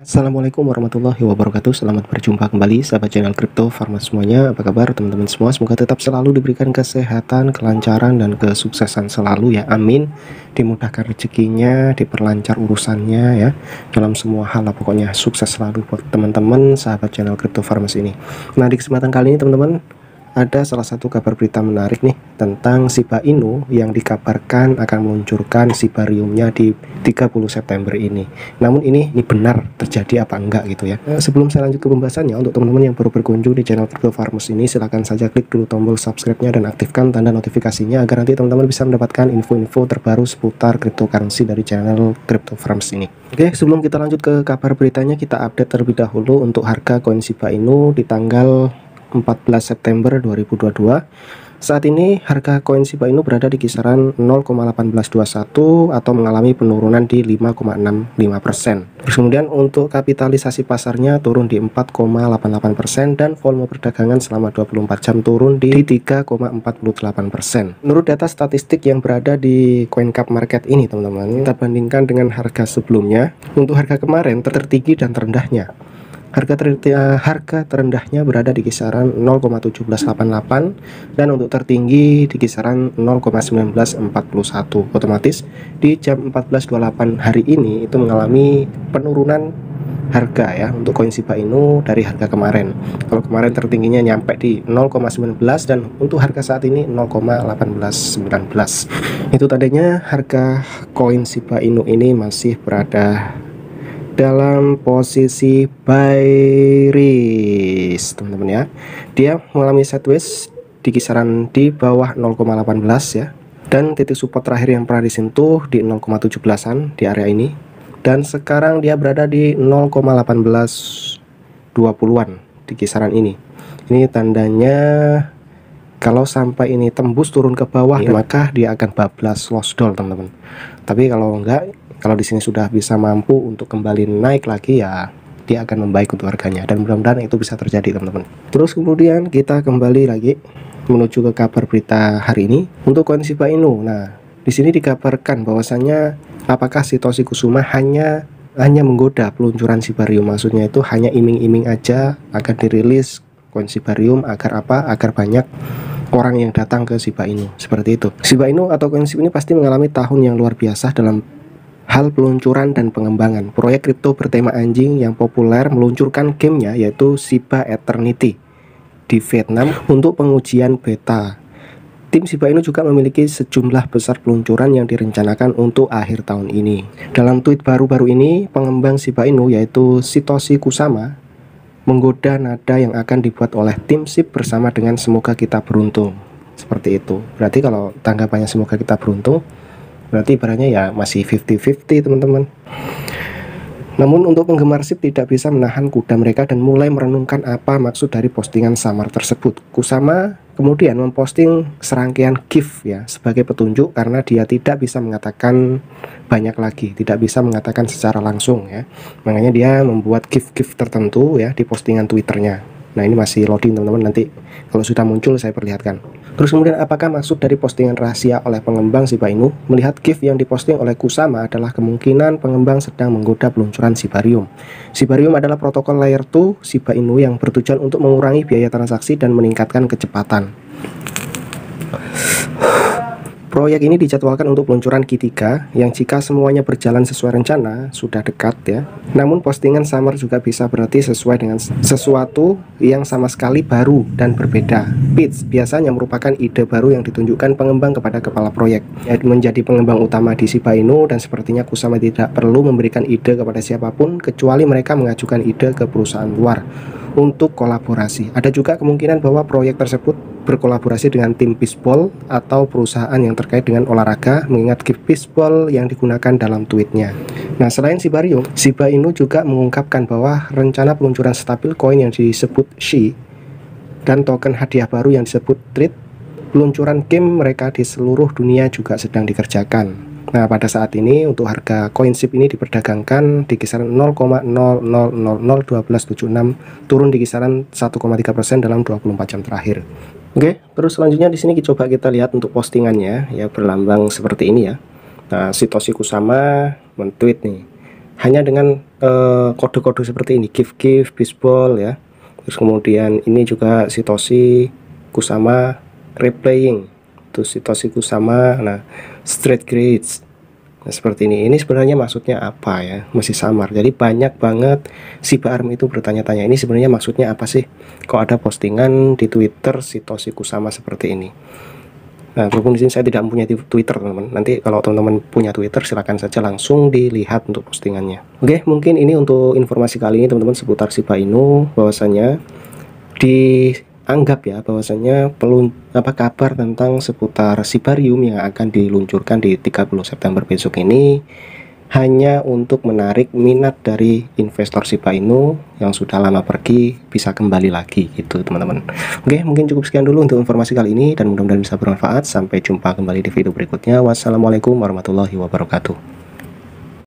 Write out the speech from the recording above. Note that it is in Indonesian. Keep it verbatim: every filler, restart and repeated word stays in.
Assalamualaikum warahmatullahi wabarakatuh. Selamat berjumpa kembali sahabat channel Crypto Farmer semuanya. Apa kabar teman-teman semua? Semoga tetap selalu diberikan kesehatan, kelancaran, dan kesuksesan selalu ya. Amin. Dimudahkan rezekinya, diperlancar urusannya ya. Dalam semua hal lah, pokoknya sukses selalu buat teman-teman sahabat channel Crypto Farmers ini. Nah, di kesempatan kali ini teman-teman, ada salah satu kabar berita menarik nih tentang Shiba Inu yang dikabarkan akan meluncurkan Shibariumnya di tiga puluh September ini. Namun ini ini benar terjadi apa enggak gitu ya. Nah, sebelum saya lanjut ke pembahasannya, untuk teman-teman yang baru berkunjung di channel Crypto Farmers ini, silahkan saja klik dulu tombol subscribe-nya dan aktifkan tanda notifikasinya agar nanti teman-teman bisa mendapatkan info-info terbaru seputar cryptocurrency dari channel Crypto Farmers ini. Oke, sebelum kita lanjut ke kabar beritanya, kita update terlebih dahulu untuk harga koin Shiba Inu di tanggal empat belas September dua ribu dua puluh dua. Saat ini harga koin Shiba Inu berada di kisaran nol koma satu delapan dua satu atau mengalami penurunan di lima koma enam lima persen. Terus kemudian untuk kapitalisasi pasarnya turun di empat koma delapan delapan persen dan volume perdagangan selama dua puluh empat jam turun di tiga koma empat delapan persen. Menurut data statistik yang berada di CoinCap Market ini teman-teman, kita bandingkan dengan harga sebelumnya. Untuk harga kemarin tertinggi dan terendahnya, Harga, ter harga terendahnya berada di kisaran nol koma satu tujuh delapan delapan dan untuk tertinggi di kisaran nol koma satu sembilan empat satu. Otomatis di jam empat belas dua puluh delapan hari ini itu mengalami penurunan harga ya untuk koin Shiba Inu dari harga kemarin. Kalau kemarin tertingginya nyampe di nol koma satu sembilan dan untuk harga saat ini nol koma satu delapan sembilan. Itu tadinya harga koin Shiba Inu ini masih berada dalam posisi buy risk teman-teman ya. Dia mengalami sideways di kisaran di bawah nol koma satu delapan ya, dan titik support terakhir yang pernah disentuh di nol koma tujuh belasan di area ini, dan sekarang dia berada di nol koma satu delapan dua puluhan di kisaran ini. Ini tandanya kalau sampai ini tembus turun ke bawah ya, maka dia akan bablas lost doll teman-teman. Tapi kalau enggak, kalau di sini sudah bisa mampu untuk kembali naik lagi ya, dia akan membaik untuk harganya, dan mudah-mudahan itu bisa terjadi teman-teman. Terus kemudian kita kembali lagi menuju ke kabar berita hari ini untuk koin Shiba Inu. Nah, di sini dikabarkan bahwasanya apakah Satoshi Kusuma hanya hanya menggoda peluncuran Shibarium, maksudnya itu hanya iming-iming aja akan dirilis koin Shibarium agar apa? Agar banyak orang yang datang ke Shiba Inu, seperti itu. Shiba Inu atau koin Shiba ini pasti mengalami tahun yang luar biasa dalam hal peluncuran dan pengembangan. Proyek kripto bertema anjing yang populer meluncurkan gamenya yaitu Shiba Eternity di Vietnam untuk pengujian beta. Tim Shiba Inu juga memiliki sejumlah besar peluncuran yang direncanakan untuk akhir tahun ini. Dalam tweet baru-baru ini, pengembang Shiba Inu yaitu Satoshi Kusama menggoda nada yang akan dibuat oleh tim S I B bersama dengan semoga kita beruntung. Seperti itu. Berarti kalau tanggapannya semoga kita beruntung, berarti ibaratnya ya masih lima puluh lima puluh teman-teman. Namun untuk penggemar S I B tidak bisa menahan kuda mereka dan mulai merenungkan apa maksud dari postingan samar tersebut. Kusama kemudian memposting serangkaian GIF ya sebagai petunjuk, karena dia tidak bisa mengatakan banyak lagi, tidak bisa mengatakan secara langsung ya. Makanya dia membuat GIF-GIF tertentu ya di postingan Twitternya. Nah, ini masih loading teman-teman, nanti kalau sudah muncul saya perlihatkan. Terus kemudian apakah maksud dari postingan rahasia oleh pengembang Shiba Inu? Melihat GIF yang diposting oleh Kusama adalah kemungkinan pengembang sedang menggoda peluncuran Shibarium. Shibarium adalah protokol layer dua Shiba Inu yang bertujuan untuk mengurangi biaya transaksi dan meningkatkan kecepatan. Proyek ini dijadwalkan untuk peluncuran Q tiga yang jika semuanya berjalan sesuai rencana sudah dekat ya. Namun postingan samar juga bisa berarti sesuai dengan sesuatu yang sama sekali baru dan berbeda. Pitch biasanya merupakan ide baru yang ditunjukkan pengembang kepada kepala proyek, yaitu menjadi pengembang utama di Shiba Inu, dan sepertinya Kusama tidak perlu memberikan ide kepada siapapun kecuali mereka mengajukan ide ke perusahaan luar untuk kolaborasi. Ada juga kemungkinan bahwa proyek tersebut berkolaborasi dengan tim Fishball atau perusahaan yang terkait dengan olahraga, mengingat GIF Fishball yang digunakan dalam tweetnya. Nah, selain Shibarium, Shiba Inu juga mengungkapkan bahwa rencana peluncuran stabil koin yang disebut Shi dan token hadiah baru yang disebut Treat, peluncuran game mereka di seluruh dunia juga sedang dikerjakan. Nah, pada saat ini untuk harga koin S I B ini diperdagangkan di kisaran nol koma nol nol nol nol satu dua tujuh enam, turun di kisaran satu koma tiga persen dalam dua puluh empat jam terakhir. Oke, terus selanjutnya di sini coba kita lihat untuk postingannya ya, berlambang seperti ini ya. Nah, Satoshi Kusama men-tweet nih. hanya dengan kode-kode uh, seperti ini, give give baseball ya. Terus kemudian ini juga Satoshi Kusama replaying, terus Satoshi Kusama, nah straight grades. Nah, seperti ini. Ini sebenarnya maksudnya apa ya? Masih samar. Jadi banyak banget Shiba Arm itu bertanya-tanya, ini sebenarnya maksudnya apa sih? Kok ada postingan di Twitter Satoshi Kusama seperti ini? Nah, berhubung di sini saya tidak mempunyai Twitter, teman-teman. Nanti kalau teman-teman punya Twitter, silakan saja langsung dilihat untuk postingannya. Oke, mungkin ini untuk informasi kali ini, teman-teman, seputar Shiba Inu, bahwasanya dianggap ya bahwasanya pelun apa kabar tentang seputar Shibarium yang akan diluncurkan di tiga puluh September besok ini hanya untuk menarik minat dari investor Shiba Inu yang sudah lama pergi bisa kembali lagi gitu, teman-teman. Oke, mungkin cukup sekian dulu untuk informasi kali ini dan mudah-mudahan bisa bermanfaat. Sampai jumpa kembali di video berikutnya. Wassalamualaikum warahmatullahi wabarakatuh.